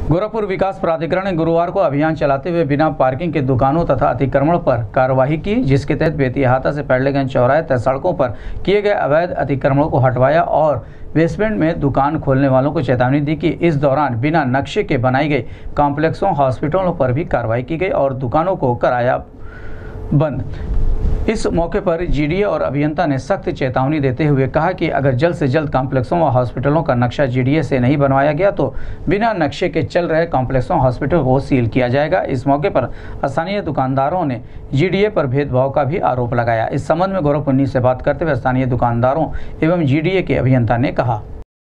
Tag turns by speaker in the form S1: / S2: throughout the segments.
S1: गोरखपुर विकास प्राधिकरण ने गुरुवार को अभियान चलाते हुए बिना पार्किंग के दुकानों तथा अतिक्रमण पर कार्रवाई की, जिसके तहत बेतिहाता से पैडलेगंज चौराहे तक सड़कों पर किए गए अवैध अतिक्रमणों को हटवाया और बेसमेंट में दुकान खोलने वालों को चेतावनी दी कि इस दौरान बिना नक्शे के बनाई गई कॉम्प्लेक्सों, हॉस्पिटलों पर भी कार्रवाई की गई और दुकानों को कराया बंद। इस मौके पर जीडीए और अभियंता ने सख्त चेतावनी देते हुए कहा कि अगर जल्द से जल्द कॉम्प्लेक्सों व हॉस्पिटलों का नक्शा जीडीए से नहीं बनवाया गया तो बिना नक्शे के चल रहे कॉम्प्लेक्सों, हॉस्पिटल को सील किया जाएगा। इस मौके पर स्थानीय दुकानदारों ने जीडीए पर भेदभाव का भी आरोप लगाया। इस संबंध में गोरखपुर न्यूज़ से बात करते हुए स्थानीय दुकानदारों एवं जीडीए के अभियंता ने कहा।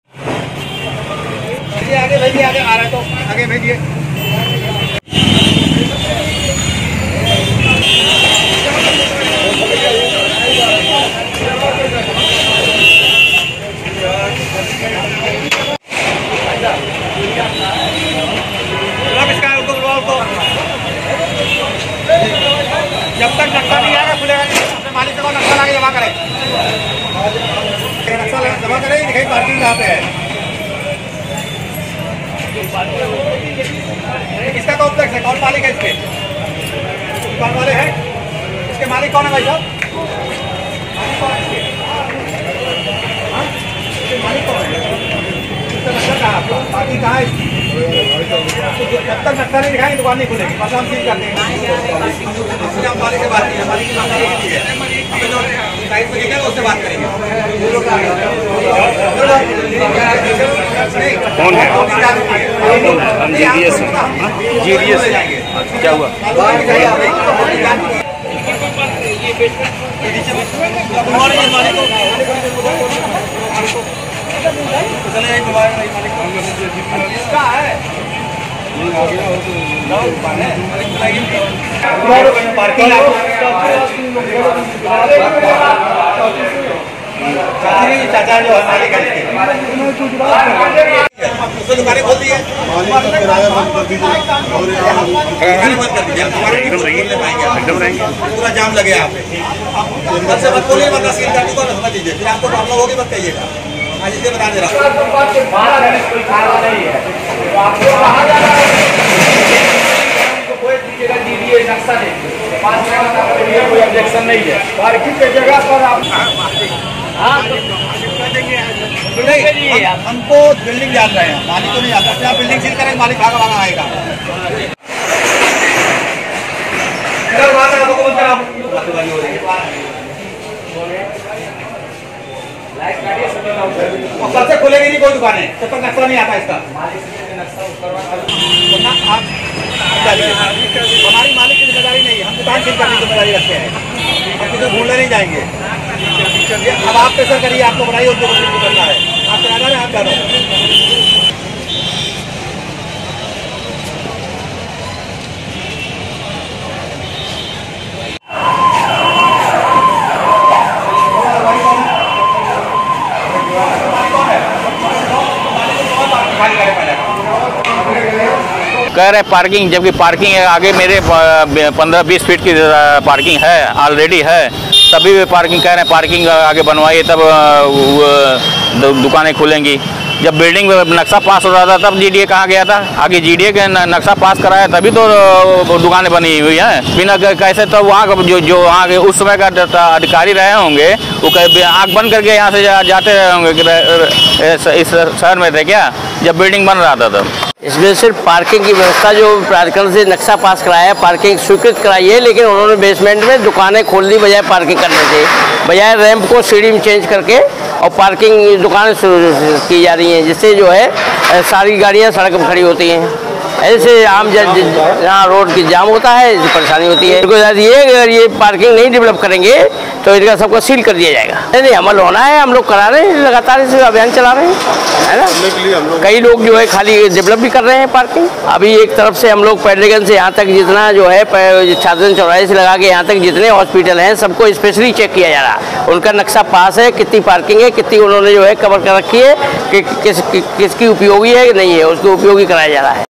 S2: जब तक नक्शा नहीं आएगा खुलेगा नहीं। अपने मालिक से नक्शा लाके जमा करें, नक्शा जमा करें, दिखाई पार्किंग कहाँ पे है, किसका कॉम्प्लेक्स है, कौन मालिक है इसके, दुकान वाले हैं, इसके मालिक कौन है भाई साहब, मालिक कौन है, इसका नक्शा कहाँ है, पार्किंग कहाँ है। जब तक नक्शा नहीं दिखाएंगे दुकान नहीं खुलेगी, बस हम सील करते हैं। मालिक से बात नहीं है, मालिक की बात है, जो साइड में लिखा उससे बात करेंगे।
S3: कौन है? जीडीएस क्या हुआ?
S2: चाचा जो मालिक है दुकानें खोल दी है, पूरा जाम लगे यहाँ पे, से मत बोलिए वरना सील कर दूंगा, समझ लीजिए, फिर आपको प्रॉब्लम होगी मत कहिएगा। आज इसलिए बता दे रहा हूँ
S3: कोई ऑब्जेक्शन नहीं है।
S2: पार्किंग की जगह पर आप हमको बिल्डिंग जान रहे हैं, मालिक को नहीं आता, अपने आप बिल्डिंग सील करेंगे, मालिक भागा भागा आएगा। कल से खुलेगी नहीं कोई दुकान है जब तक नक्शा नहीं आता इसका। हमारी मालिक की जिम्मेदारी नहीं है, हम दुकान सील करने की जिम्मेदारी रखते हैं, हम किसी ढूंढने नहीं जाएंगे। अब आप प्रेशर करिए, आपको बनाइए, उनको करना है, आप कराना है, आप करो।
S3: कह रहे पार्किंग, जबकि पार्किंग है आगे मेरे 15-20 फीट की पार्किंग है, ऑलरेडी है, तभी वे पार्किंग कह रहे हैं पार्किंग आगे बनवाइए तब दुकानें खुलेंगी। जब बिल्डिंग में नक्शा पास हो रहा था तब जीडीए कहाँ गया था, आगे जीडीए के नक्शा पास कराया तभी तो दुकानें बनी हुई हैं। बिना कैसे तो वहाँ जो वहाँ के उस समय का अधिकारी रहे होंगे वो आँख बंद करके यहाँ से जाते रहे होंगे। इस शहर में थे क्या जब बिल्डिंग बन रहा था तब?
S4: इसमें सिर्फ पार्किंग की व्यवस्था जो प्राधिकरण से नक्शा पास कराया है, पार्किंग स्वीकृत कराई है, लेकिन उन्होंने बेसमेंट में दुकानें खोल दी बजाय पार्किंग करने से। बजाय रैंप को सीढ़ी में चेंज करके और पार्किंग दुकानें की जा रही हैं, जिससे जो है सारी गाड़ियां सड़क पर खड़ी होती हैं। ऐसे आम जहाँ रोड की जाम होता है, परेशानी होती है। अगर ये पार्किंग नहीं डेवलप करेंगे तो इनका सबको सील कर दिया जाएगा। नहीं, अमल होना है, हम लोग करा रहे हैं, लगातार इस अभियान चला रहे हैं, है ना। कई लोग जो है खाली डेवलप भी कर रहे हैं पार्किंग। अभी एक तरफ से हम लोग पैडलेगंज से यहाँ तक जितना जो है छात्रगंज चौराहे से लगा के यहाँ तक जितने हॉस्पिटल हैं सबको स्पेशली चेक किया जा रहा है, उनका नक्शा पास है, कितनी पार्किंग है, कितनी उन्होंने जो है कवर कर रखी है, कि किसकी उपयोगी है कि नहीं है, उसको उपयोगी कराया जा रहा है।